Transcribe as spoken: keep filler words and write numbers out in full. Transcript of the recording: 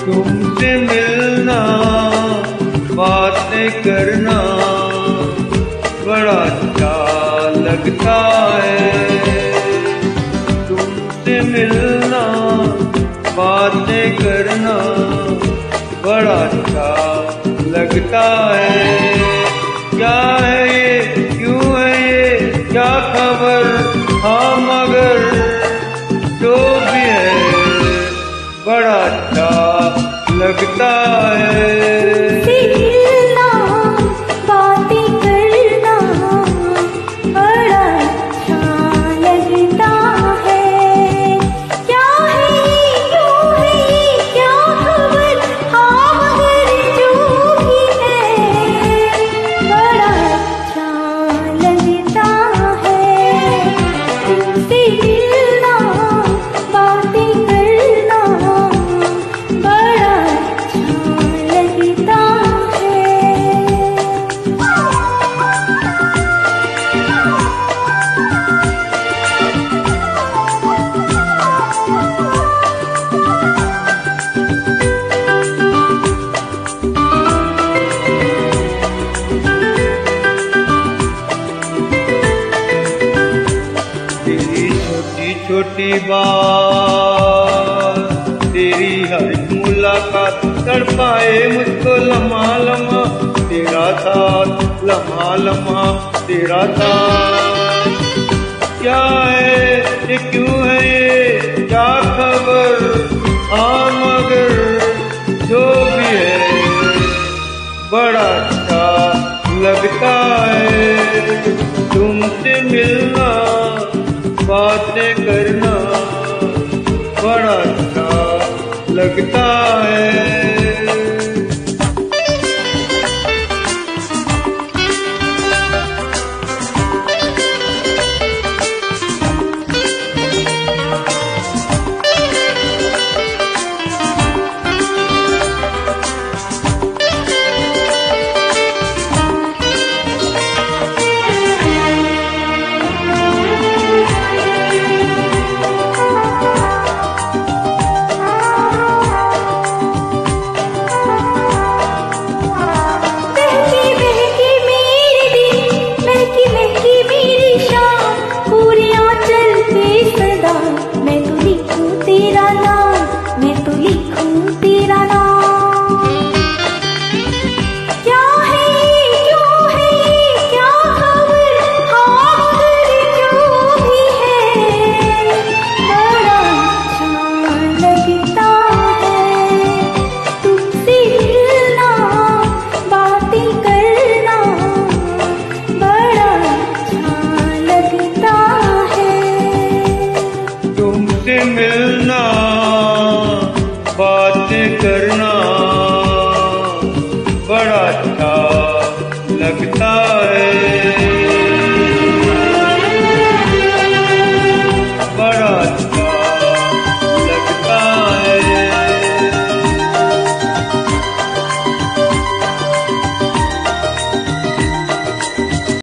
तुमसे मिलना बातें करना बड़ा अच्छा लगता है। तुमसे मिलना बातें करना बड़ा अच्छा लगता है। क्या है ये, क्यों है ये, क्या खबर, हाँ मगर जो भी है बड़ा अच्छा लगता है। छोटी बात तेरी हर मुलाकात तड़पाए मुझको लम्हा लम्हा तेरा साथ, लम्हा लम्हा तेरा साथ। क्या है ये, क्यों है ये, क्या खबर, हाँ मगर जो भी है बड़ा अच्छा लगता है। तुमसे मिलना बातें करना बड़ा अच्छा लगता है। मिलना बातें करना बड़ा अच्छा लगता